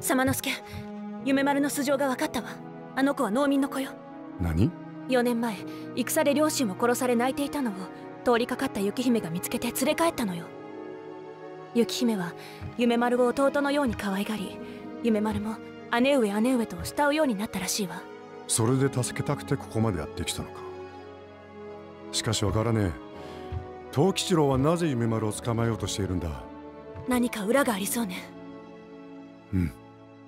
様之助、夢丸の素性が分かったわ。あの子は農民の子よ。 何？ 4年前戦で両親を殺され泣いていたのを通りかかった雪姫が見つけて連れ帰ったのよ。雪姫は夢丸を弟のように可愛がり、夢丸も姉上姉上と慕うようになったらしいわ。 それで助けたくてここまでやってきたのか。しかしわからねえ。藤吉郎はなぜ夢丸を捕まえようとしているんだ。 何か裏がありそうね。 うん。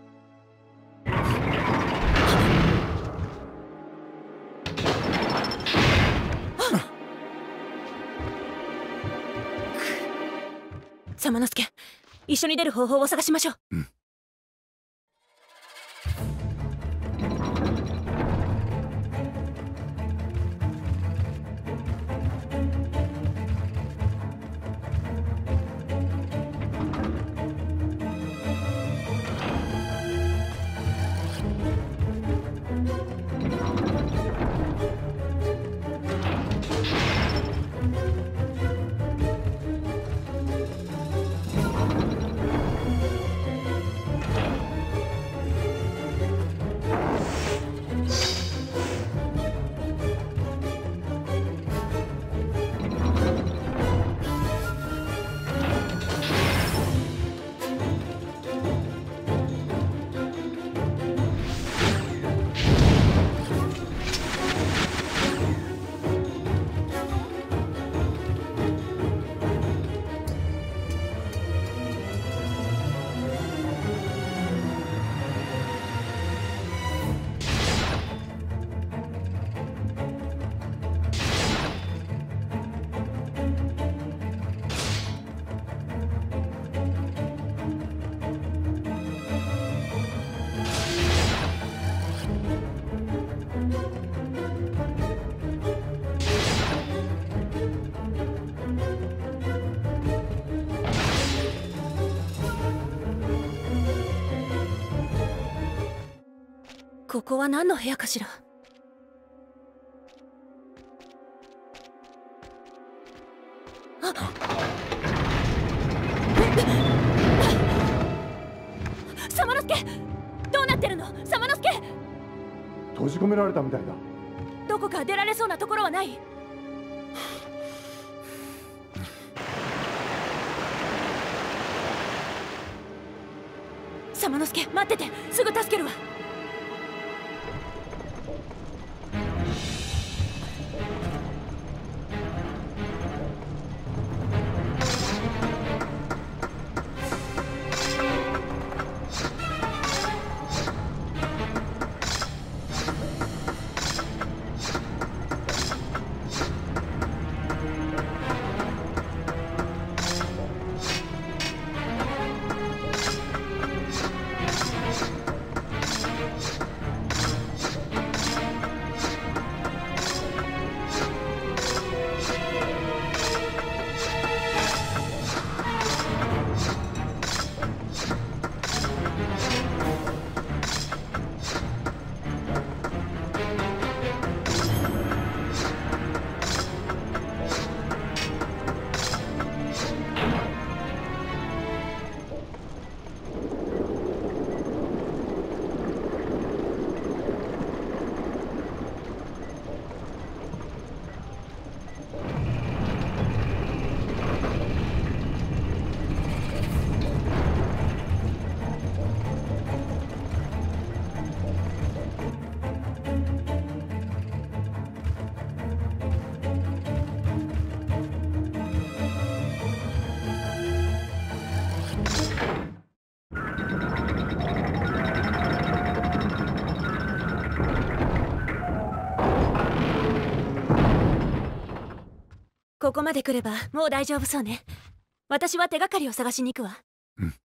様之助、一緒に出る方法を探しましょう。 うん。 ここは何の部屋かしら。あっ、様之助、どうなってるの？様之助、 閉じ込められたみたいだ。 どこか出られそうなところはない？様之助、待ってて、すぐ助けるわ。ここまで来ればもう大丈夫そうね。私は手がかりを探しに行くわ。 うん。